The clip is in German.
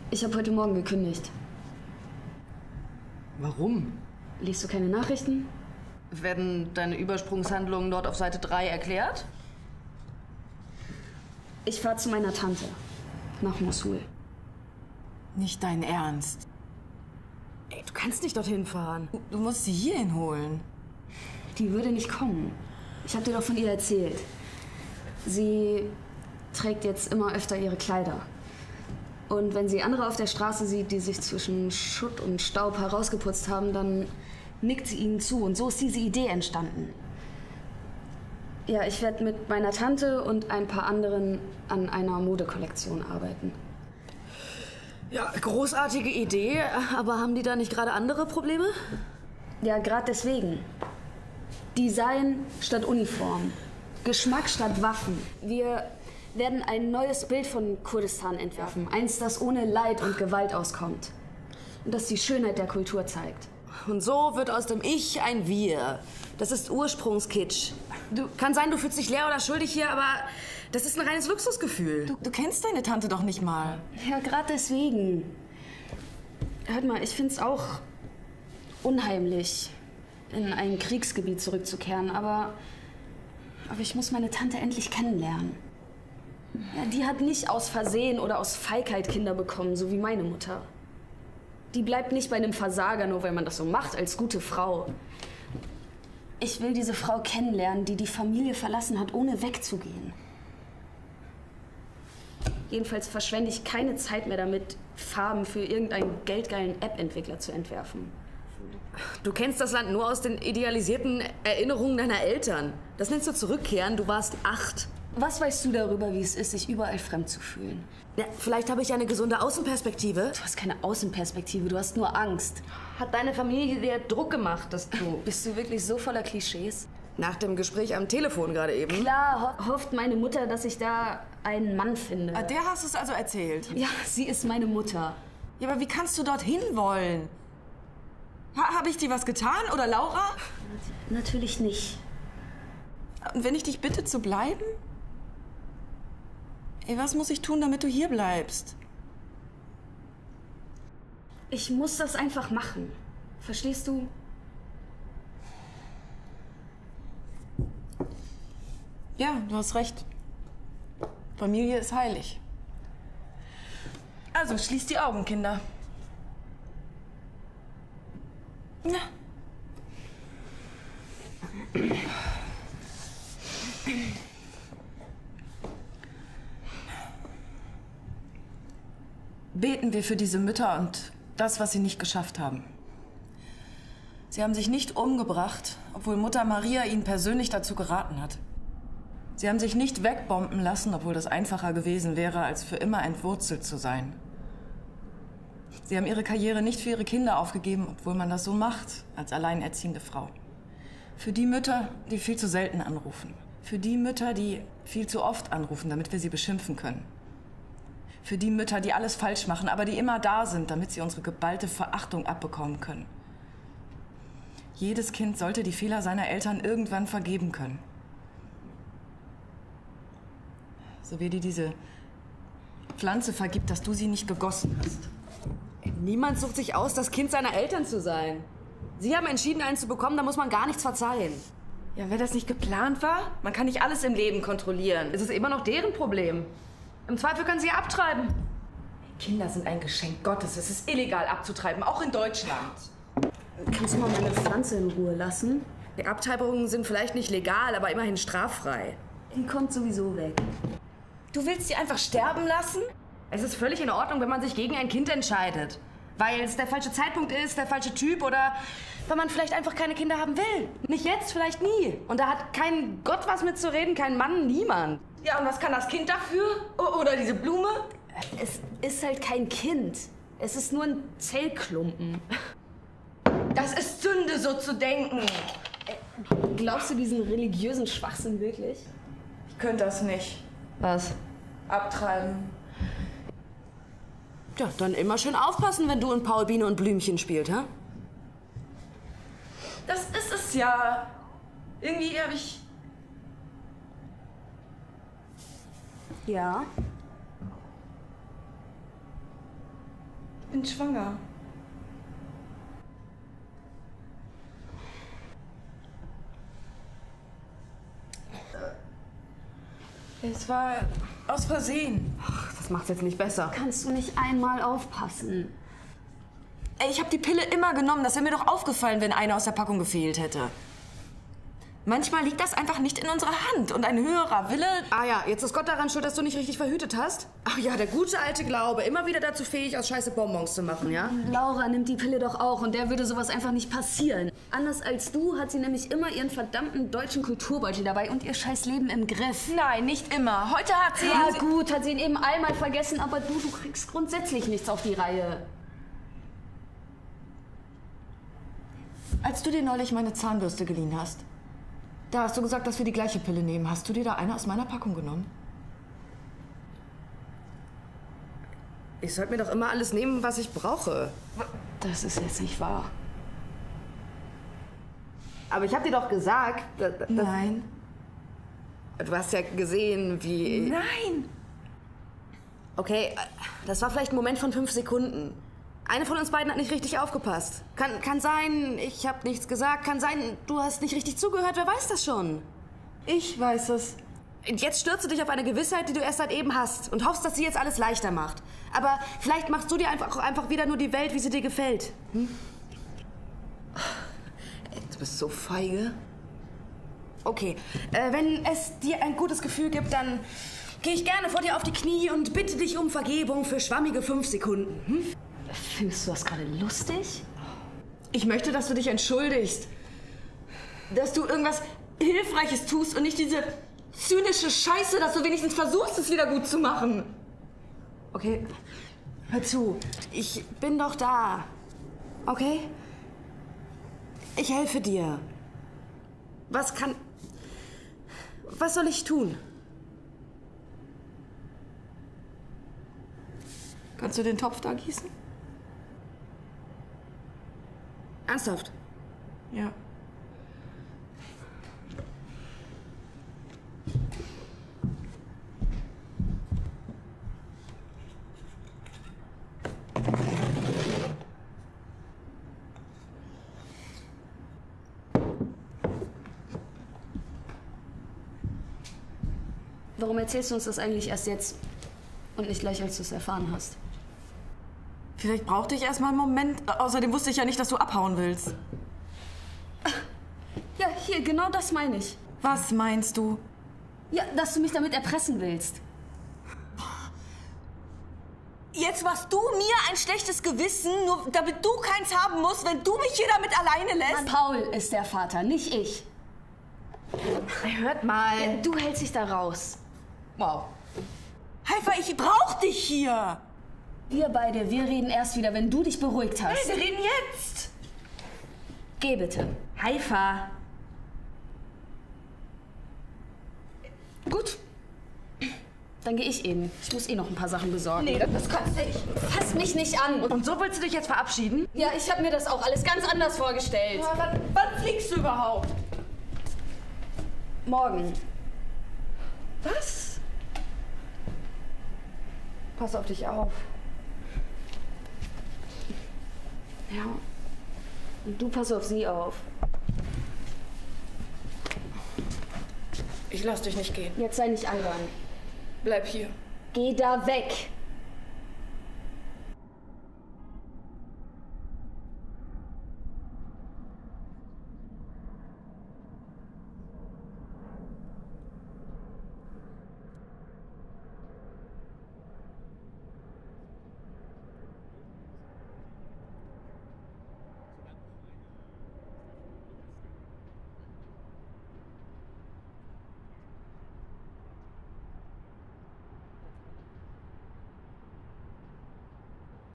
Ich habe heute Morgen gekündigt. Warum? Liest du keine Nachrichten? Werden deine Übersprungshandlungen dort auf Seite 3 erklärt? Ich fahre zu meiner Tante. Nach Mosul. Nicht dein Ernst. Ey, du kannst nicht dorthin fahren. Du musst sie hierhin holen. Die würde nicht kommen. Ich habe dir doch von ihr erzählt. Sie trägt jetzt immer öfter ihre Kleider. Und wenn sie andere auf der Straße sieht, die sich zwischen Schutt und Staub herausgeputzt haben, dann nickt sie ihnen zu. Und so ist diese Idee entstanden. Ja, ich werde mit meiner Tante und ein paar anderen an einer Modekollektion arbeiten. Ja, großartige Idee. Aber haben die da nicht gerade andere Probleme? Ja, gerade deswegen. Design statt Uniform. Geschmack statt Waffen. Wir werden ein neues Bild von Kurdistan entwerfen. Eins, das ohne Leid und Gewalt auskommt. Und das die Schönheit der Kultur zeigt. Und so wird aus dem Ich ein Wir. Das ist Ursprungskitsch. Kann sein, du fühlst dich leer oder schuldig hier, aber das ist ein reines Luxusgefühl. Du kennst deine Tante doch nicht mal. Ja, gerade deswegen. Hört mal, ich find's auch unheimlich, in ein Kriegsgebiet zurückzukehren, aber ich muss meine Tante endlich kennenlernen. Ja, die hat nicht aus Versehen oder aus Feigheit Kinder bekommen, so wie meine Mutter. Die bleibt nicht bei einem Versager, nur weil man das so macht, als gute Frau. Ich will diese Frau kennenlernen, die die Familie verlassen hat, ohne wegzugehen. Jedenfalls verschwende ich keine Zeit mehr damit, Farben für irgendeinen geldgeilen App-Entwickler zu entwerfen. Du kennst das Land nur aus den idealisierten Erinnerungen deiner Eltern. Das nennst du zurückkehren, du warst 8. Was weißt du darüber, wie es ist, sich überall fremd zu fühlen? Ja, vielleicht habe ich eine gesunde Außenperspektive. Du hast keine Außenperspektive, du hast nur Angst. Hat deine Familie dir Druck gemacht, dass du... Bist du wirklich so voller Klischees? Nach dem Gespräch am Telefon gerade eben. Klar hofft meine Mutter, dass ich da einen Mann finde. Ah, der hast du es also erzählt? Ja, sie ist meine Mutter. Ja, aber wie kannst du dorthin wollen? Habe ich dir was getan oder Laura? Natürlich nicht. Und wenn ich dich bitte zu bleiben? Ey, was muss ich tun, damit du hier bleibst? Ich muss das einfach machen. Verstehst du? Ja, du hast recht. Familie ist heilig. Also, schließt die Augen, Kinder. Na. Beten wir für diese Mütter und das, was sie nicht geschafft haben. Sie haben sich nicht umgebracht, obwohl Mutter Maria ihnen persönlich dazu geraten hat. Sie haben sich nicht wegbomben lassen, obwohl das einfacher gewesen wäre, als für immer entwurzelt zu sein. Sie haben ihre Karriere nicht für ihre Kinder aufgegeben, obwohl man das so macht, als alleinerziehende Frau. Für die Mütter, die viel zu selten anrufen. Für die Mütter, die viel zu oft anrufen, damit wir sie beschimpfen können. Für die Mütter, die alles falsch machen, aber die immer da sind, damit sie unsere geballte Verachtung abbekommen können. Jedes Kind sollte die Fehler seiner Eltern irgendwann vergeben können. So wie dir diese Pflanze vergibt, dass du sie nicht gegossen hast. Niemand sucht sich aus, das Kind seiner Eltern zu sein. Sie haben entschieden, einen zu bekommen, da muss man gar nichts verzeihen. Ja, wenn das nicht geplant war, man kann nicht alles im Leben kontrollieren. Es ist immer noch deren Problem. Im Zweifel können sie abtreiben. Kinder sind ein Geschenk Gottes. Es ist illegal abzutreiben, auch in Deutschland. Kannst du mal meine Pflanze in Ruhe lassen? Die Abtreibungen sind vielleicht nicht legal, aber immerhin straffrei. Die kommt sowieso weg. Du willst sie einfach sterben lassen? Es ist völlig in Ordnung, wenn man sich gegen ein Kind entscheidet. Weil es der falsche Zeitpunkt ist, der falsche Typ oder weil man vielleicht einfach keine Kinder haben will. Nicht jetzt, vielleicht nie. Und da hat kein Gott was mitzureden, kein Mann, niemand. Ja, und was kann das Kind dafür? Oder diese Blume? Es ist halt kein Kind. Es ist nur ein Zellklumpen. Das ist Sünde, so zu denken. Glaubst du diesen religiösen Schwachsinn wirklich? Ich könnte das nicht. Was? Abtreiben. Ja, dann immer schön aufpassen, wenn du und Paul Biene und Blümchen spielt, hä? Das ist es ja. Irgendwie habe ich... Ja. bin schwanger. Es war aus Versehen. Ach, das macht's jetzt nicht besser. Kannst du nicht einmal aufpassen? Ey, ich habe die Pille immer genommen. Das wäre mir doch aufgefallen, wenn eine aus der Packung gefehlt hätte. Manchmal liegt das einfach nicht in unserer Hand. Und ein höherer Wille... Ah ja, jetzt ist Gott daran schuld, dass du nicht richtig verhütet hast? Ach ja, der gute alte Glaube. Immer wieder dazu fähig, aus Scheiße Bonbons zu machen, ja? Laura nimmt die Pille doch auch und der würde sowas einfach nicht passieren. Anders als du hat sie nämlich immer ihren verdammten deutschen Kulturbeutel dabei und ihr scheiß Leben im Griff. Nein, nicht immer. Heute hat sie... Ja gut, hat sie ihn eben einmal vergessen, aber du kriegst grundsätzlich nichts auf die Reihe. Als du dir neulich meine Zahnbürste geliehen hast, da hast du gesagt, dass wir die gleiche Pille nehmen. Hast du dir da eine aus meiner Packung genommen? Ich sollte mir doch immer alles nehmen, was ich brauche. Das ist jetzt nicht wahr. Aber ich hab dir doch gesagt, Nein. Du hast ja gesehen, wie... Nein! Okay, das war vielleicht ein Moment von 5 Sekunden. Eine von uns beiden hat nicht richtig aufgepasst. Kann sein, ich habe nichts gesagt. Kann sein, du hast nicht richtig zugehört. Wer weiß das schon? Ich weiß es. Und jetzt stürzt du dich auf eine Gewissheit, die du erst seit eben hast. Und hoffst, dass sie jetzt alles leichter macht. Aber vielleicht machst du dir einfach wieder nur die Welt, wie sie dir gefällt. Hm? Du bist so feige. Okay, wenn es dir ein gutes Gefühl gibt, dann gehe ich gerne vor dir auf die Knie und bitte dich um Vergebung für schwammige 5 Sekunden. Hm? Findest du das gerade lustig? Ich möchte, dass du dich entschuldigst. Dass du irgendwas Hilfreiches tust und nicht diese zynische Scheiße, dass du wenigstens versuchst, es wieder gut zu machen. Okay? Hör zu. Ich bin doch da. Okay? Ich helfe dir. Was soll ich tun? Kannst du den Topf da gießen? Ernsthaft? Ja. Warum erzählst du uns das eigentlich erst jetzt und nicht gleich, als du es erfahren hast? Vielleicht brauchte ich erst mal einen Moment. Außerdem wusste ich ja nicht, dass du abhauen willst. Ja, hier, genau das meine ich. Was meinst du? Ja, dass du mich damit erpressen willst. Jetzt machst du mir ein schlechtes Gewissen, nur damit du keins haben musst, wenn du mich hier damit alleine lässt? Paul ist der Vater, nicht ich. Hört mal. Ja, du hältst dich da raus. Wow. Haifa, ich brauch dich hier. Wir beide, wir reden erst wieder, wenn du dich beruhigt hast. Hey, wir reden jetzt. Geh bitte. Haifa. Gut. Dann gehe ich eben. Ich muss noch ein paar Sachen besorgen. Nee, das kannst du nicht. Fass mich nicht an. Und so willst du dich jetzt verabschieden? Ja, ich habe mir das auch alles ganz anders vorgestellt. Wann fliegst du überhaupt? Morgen. Was? Pass auf dich auf. Ja. Und du pass auf sie auf. Ich lass dich nicht gehen. Jetzt sei nicht albern. Bleib hier. Geh da weg.